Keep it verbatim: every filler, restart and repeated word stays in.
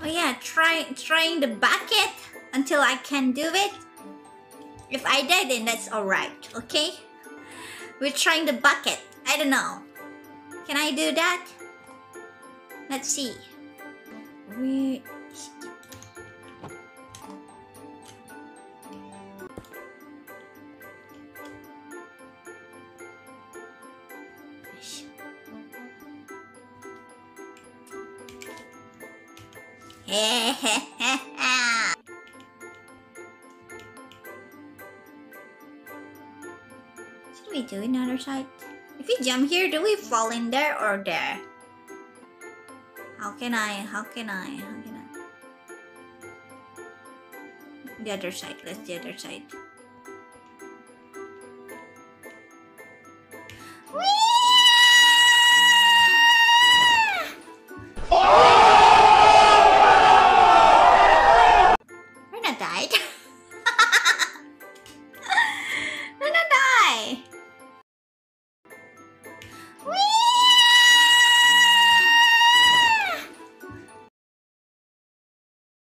yeah, try trying the bucket until I can do it. If I die, then that's alright, okay? We're trying the bucket. I don't know. Can I do that? Let's see. We... Should we do another side? If we jump here, do we fall in there or there? How can I? How can I? How can I? The other side. Let's the other side. We're not died.